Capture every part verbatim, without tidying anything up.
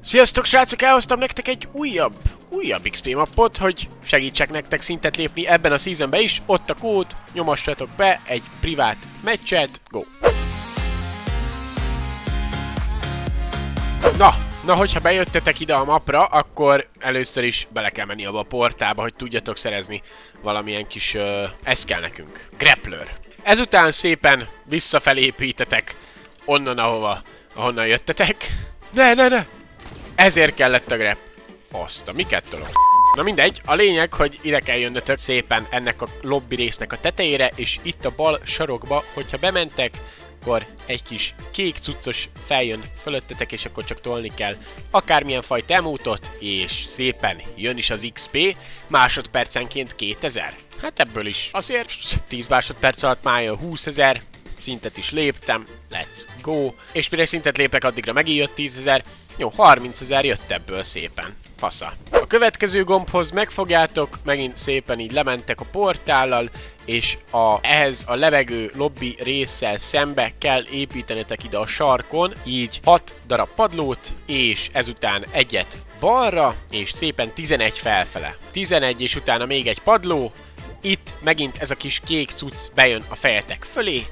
Sziasztok srácok, elhoztam nektek egy újabb, újabb iksz pé mappot, hogy segítsek nektek szintet lépni ebben a seasonben is. Ott a kód, nyomassatok be egy privát meccset, go! Na, na hogyha bejöttetek ide a mapra, akkor először is bele kell menni abba a portába, hogy tudjatok szerezni valamilyen kis, uh, ez kell nekünk, grappler. Ezután szépen visszafelépítetek onnan, ahova, ahonnan jöttetek. Ne, ne, ne! Ezért kellett a grab. Azt a miket tolok. Na mindegy, a lényeg, hogy ide kell jönnötök szépen ennek a lobby résznek a tetejére, és itt a bal sarokba, hogyha bementek, akkor egy kis kék cuccos feljön fölöttetek, és akkor csak tolni kell akármilyen fajta emótot, és szépen jön is az iksz pé, másodpercenként kétezer. Hát ebből is azért tíz másodperc alatt már jön húszezer, szintet is léptem, let's go, és mire szintet lépek, addigra megint jött tízezer, jó, harmincezer jött ebből szépen, fasza. A következő gombhoz megfogjátok, megint szépen így lementek a portállal, és a, ehhez a levegő lobby résszel szembe kell építenetek ide a sarkon, így hat darab padlót, és ezután egyet balra, és szépen tizenegy felfele. tizenegy és utána még egy padló, itt megint ez a kis kék cucc bejön a fejetek fölé,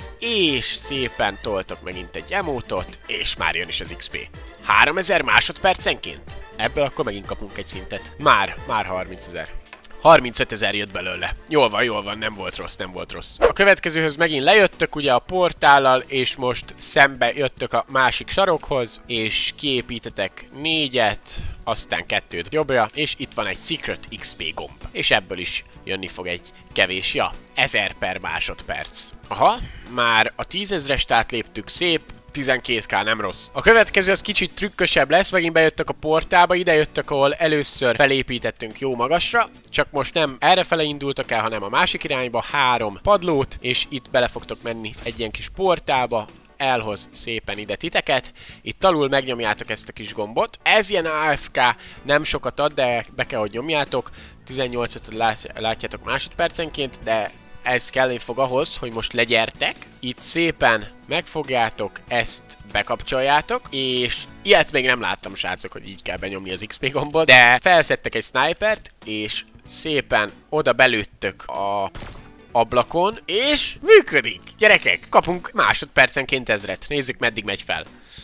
és szépen toltok megint egy emótot, és már jön is az iksz pé. háromezer másodpercenként? Ebből akkor megint kapunk egy szintet. Már, már harmincezer. harmincötezer jött belőle. Jól van, jól van, nem volt rossz, nem volt rossz. A következőhöz megint lejöttök ugye a portállal, és most szembe jöttök a másik sarokhoz, és kiépítetek négyet, aztán kettőt jobbra, és itt van egy Secret iksz pé gomb. És ebből is jönni fog egy kevés, ja, ezer per másodperc. Aha, már a tízezrest átléptük, szép, tizenkét ká, nem rossz. A következő az kicsit trükkösebb lesz, megint bejöttök a portába, ide jöttök, ahol először felépítettünk jó magasra, csak most nem errefele indultak el, hanem a másik irányba, három padlót, és itt bele fogtok menni egy ilyen kis portába, elhoz szépen ide titeket, itt alul megnyomjátok ezt a kis gombot, ez ilyen á ef ká, nem sokat ad, de be kell, hogy nyomjátok, tizennyolcat látjátok másodpercenként, de ez kelleni fog ahhoz, hogy most legyertek, itt szépen megfogjátok, ezt bekapcsoljátok, és ilyet még nem láttam, srácok, hogy így kell benyomni az iksz pé gombot, de felszedtek egy snipert, és szépen oda belőttök a ablakon, és működik! Gyerekek, kapunk másodpercenként ezret. Nézzük, meddig megy fel.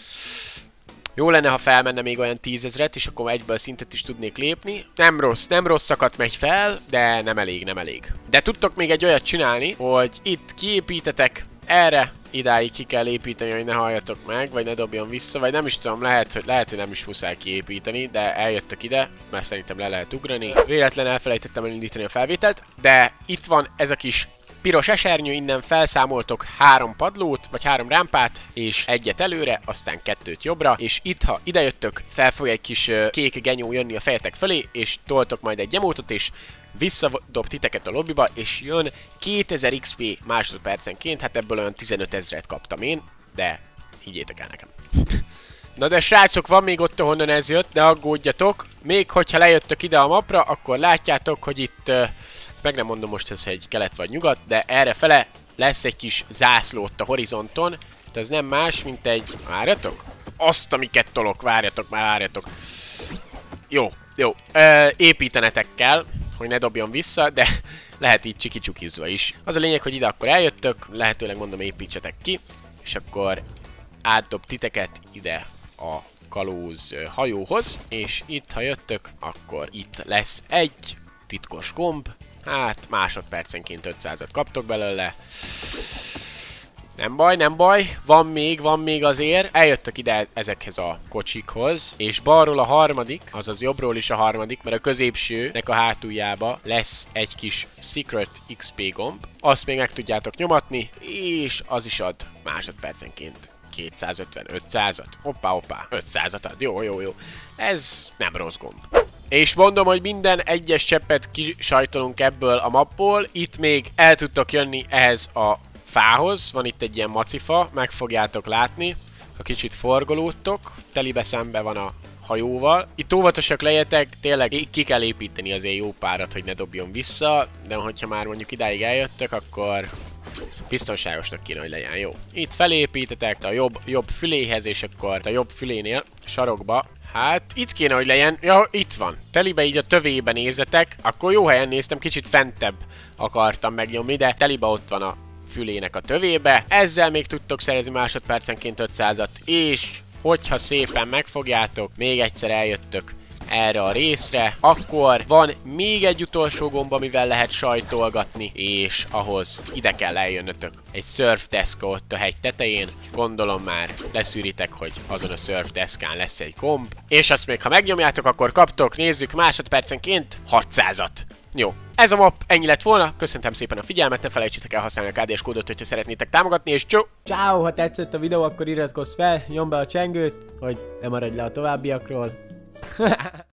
Jó lenne, ha felmenne még olyan tízezret, és akkor egyből szintet is tudnék lépni. Nem rossz, nem rosszakat megy fel, de nem elég, nem elég. De tudtok még egy olyat csinálni, hogy itt kiépítetek, erre idáig ki kell építeni, hogy ne halljatok meg, vagy ne dobjon vissza, vagy nem is tudom, lehet, hogy, lehet, hogy nem is muszáj kiépíteni, de eljöttök ide, mert szerintem le lehet ugrani. Véletlen elfelejtettem elindítani a felvételt, de itt van ez a kis piros esernyő, innen felszámoltok három padlót, vagy három rámpát, és egyet előre, aztán kettőt jobbra, és itt, ha idejöttök, fel fog egy kis uh, kék genyó jönni a fejetek fölé, és toltok majd egy emótot, és visszadob titeket a lobbyba, és jön kétezer iksz pé másodpercenként, hát ebből olyan tizenötezret kaptam én, de higgyétek el nekem. Na de srácok, van még ott, ahonnan ez jött, de aggódjatok, még hogyha lejöttök ide a mapra, akkor látjátok, hogy itt, uh, meg nem mondom most, ez egy kelet vagy nyugat, de errefele lesz egy kis zászló ott a horizonton, de ez nem más, mint egy, várjatok? Azt, amiket tolok, várjatok, már várjatok. Jó, jó, uh, építenetek kell, hogy ne dobjon vissza, de lehet így csiki-csukizva is. Az a lényeg, hogy ide akkor eljöttök, lehetőleg mondom építsetek ki, és akkor átdob titeket ide a kalóz hajóhoz, és itt, ha jöttök, akkor itt lesz egy titkos gomb, hát másodpercenként ötszázat kaptok belőle. Nem baj, nem baj, van még, van még azért. Eljöttök ide ezekhez a kocsikhoz, és balról a harmadik, azaz jobbról is a harmadik, mert a középsőnek a hátuljába lesz egy kis Secret iksz pé gomb. Azt még meg tudjátok nyomatni, és az is ad másodpercenként kétszázötven, ötszázat. Hoppá, hoppá, ötszázat ad. Jó, jó, jó. Ez nem rossz gomb. És mondom, hogy minden egyes cseppet kisajtolunk ebből a mapból. Itt még el tudtok jönni ehhez a fához, van itt egy ilyen macifa, meg fogjátok látni, ha kicsit forgolódtok, telibe szembe van a hajóval. Itt óvatosak legyetek, tényleg ki kell építeni azért jó párat, hogy ne dobjon vissza, de hogyha már mondjuk idáig eljöttök, akkor biztonságosnak kéne, hogy legyen, jó. Itt felépítetek a jobb, jobb füléhez, és akkor a jobb fülénél sarokba Hát itt kéne, hogy legyen. Ja, itt van. Telibe így a tövébe nézetek. Akkor jó helyen néztem, kicsit fentebb akartam megnyomni, de telibe ott van a fülének a tövébe. Ezzel még tudtok szerezni másodpercenként ötszázat, és hogyha szépen megfogjátok, még egyszer eljöttök erre a részre, akkor van még egy utolsó gomb, amivel lehet sajtolgatni, és ahhoz ide kell eljönnötök. Egy surfdeszka ott a hegy tetején, gondolom már leszűritek, hogy azon a surfdeszkán lesz egy gomb, és azt még ha megnyomjátok, akkor kaptok, nézzük, másodpercenként hatszázat. Jó, ez a map ennyi lett volna, köszönöm szépen a figyelmet, ne felejtsétek el használni a ká dé es kódot, hogyha szeretnétek támogatni, és csó! Ciao, ha tetszett a videó, akkor iratkozz fel, nyomd be a csengőt, hogy ne maradj le a továbbiakról.